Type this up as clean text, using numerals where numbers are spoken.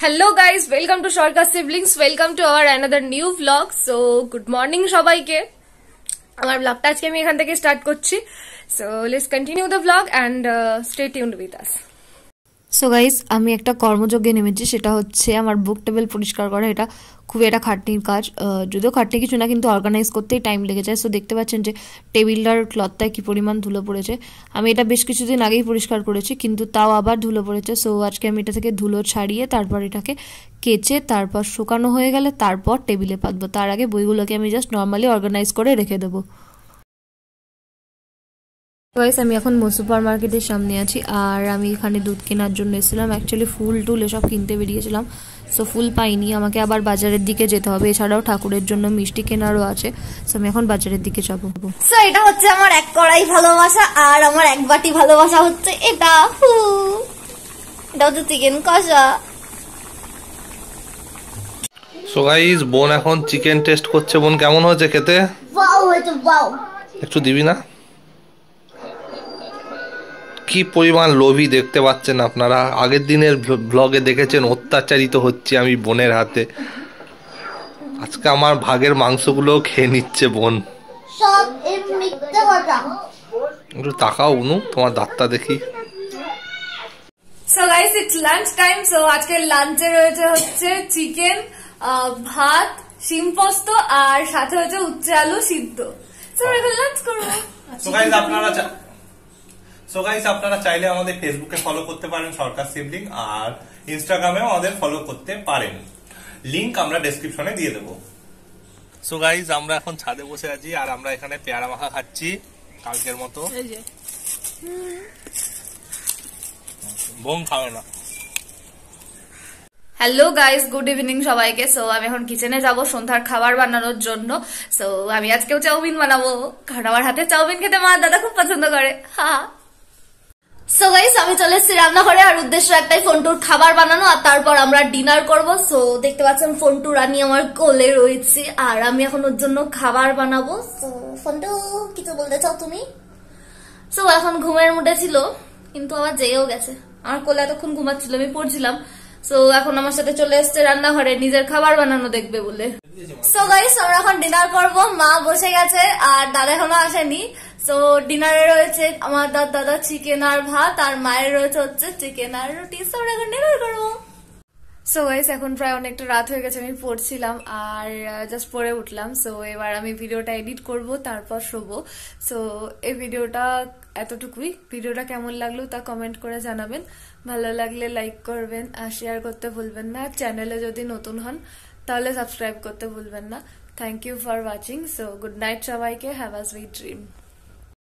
Hello guys, welcome to Shortcut Siblings. Welcome to our another new vlog. So good morning সবাইকে। আমার vlogটা আজকে আমি এখান থেকে স্টার্ট করছি। So let's continue the vlog and stay tuned with us. So guys, আমি একটা কর্মযজ্ঞে নেমেছি, সেটা হচ্ছে আমার বুক টেবিল পরিষ্কার করা। এটা খুবই একটা খাটনির কাজ, যদিও খাটনি কিছু না, কিন্তু অর্গানাইজ করতেই টাইম লেগে যায়। সো দেখতে পাচ্ছেন যে টেবিলটার ক্লথটায় কী পরিমাণ ধুলো পড়েছে। আমি এটা বেশ কিছুদিন আগেই পরিষ্কার করেছি, কিন্তু তাও আবার ধুলো পড়েছে। সো আজকে আমি এটা থেকে ধুলো ছাড়িয়ে তারপর এটাকে কেচে তারপর শুকানো হয়ে গেলে তারপর টেবিলে পাতবো। তার আগে বইগুলোকে আমি জাস্ট নর্মালি অর্গানাইজ করে রেখে দেবো। গাইস, আমি এখন সুপার মার্কেটের সামনে আছি, আর আমি এখানে দুধ কেনার জন্য এসেছিলাম। অ্যাকচুয়ালি ফুল টুল এসব কিনতে বেরিয়েছিলাম, সো ফুল পাইনি, আমাকে আবার বাজারের দিকে যেতে হবে। এছাড়াও ঠাকুরের জন্য মিষ্টি কেনারও আছে, সো আমি এখন বাজারের দিকে যাবো। সো এটা হচ্ছে আমার এক কড়াই ভালোবাসা, আর আমার এক বাটি ভালোবাসা হচ্ছে এটা। এটা হচ্ছে চিকেন কষা। সো গাইস, বোন এখন চিকেন টেস্ট করছে। বোন, কেমন হয়েছে খেতে? ওয়াও হয়েছে, ওয়াও। একটু দিবি না? কি পরিমাণ লোভী দেখতে পাচ্ছেন আপনারা। আগের দিনের ব্লগে দেখেছেন অত্যাচারিত হচ্ছে আমি বোনের হাতে। আজকে আমার ভাগের মাংসগুলো খেয়ে নিচ্ছে বোন। সব মিথ্যে কথা। একটু তাকাও উনু, তোমার দাঁতটা দেখি। So guys, it's lunch time. So আজকে লাঞ্চে রয়েছে হচ্ছে চিকেন, ভাত, শিম পোস্ত আর সাথে হচ্ছে উচ্ছে আলু সিদ্ধ। So এখন লাঞ্চ করবো। সো গাইস, আপনারা চাইলে আমাদের ফেসবুকে ফলো করতে পারেন শর্টকাট সিবলিং, আর ইনস্টাগ্রামেও আমাদের ফলো করতে পারেন। লিংক আমরা ডেসক্রিপশনে দিয়ে দেবো। সো গাইস, আমরা এখন ছাদে বসে আছি, আর আমরা এখানে পেয়ারা মাখা খাচ্ছি কালকের মতো। বোন খাবে না। হ্যালো গাইস, গুড ইভিনিং সবাইকে। সো আমি এখন কিচেনে যাব সন্ধ্যার খাবার বানানোর জন্য। সো আমি আজকেও চাউমিন বানাবো, কারণ আমার হাতে চাউমিন খেতে মা দাদা খুব পছন্দ করে। হ্যাঁ। সো গাইস, আমি চলে এসেছি রান্নাঘরে, আর উদ্দেশ্য একটাই, ফোনটুর খাবার বানানো, আর তারপর আমরা ডিনার করব। সো দেখতে পাচ্ছেন ফোনটু রানী আমার কোলে রয়েছে, আর আমি এখন ওর জন্য খাবার বানাবো। সো ফোনটু, কিছু বলতে চাও তুমি? সো এখন ঘুমের মুডে ছিল, কিন্তু আবার যেও গেছে। আমার কোলে এতক্ষণ ঘুমাচ্ছিল, আমি পড়ছিলাম। সো এখন আমার সাথে চলে এসছে রান্নাঘরে নিজের খাবার বানানো দেখবে বলে। সো গাইস, আমরা এখন ডিনার করব। মা বসে গেছে আর দাদা এখনো আসেনি। সো ডিনারে রয়েছে আমার দাদা চিকেন আর ভাত, আর মায়ের রয়েছে হচ্ছে চিকেন আর রুটি। সো এখন ডিনার করবো। সো গাইস, এখন প্রায় অনেকটা রাত হয়ে গেছে, আমি পড়ছিলাম আর জাস্ট পড়ে উঠলাম। সো এবার আমি ভিডিওটা এডিট করব, তারপর শোবো। সো এই ভিডিওটা এতটুকুই। ভিডিওটা কেমন লাগলো তা কমেন্ট করে জানাবেন। ভালো লাগলে লাইক করবেন আর শেয়ার করতে ভুলবেন না। চ্যানেলে যদি নতুন হন তাহলে সাবস্ক্রাইব করতে ভুলবেন না। Thank you for watching. So good night সবাইকে। Have a sweet dream.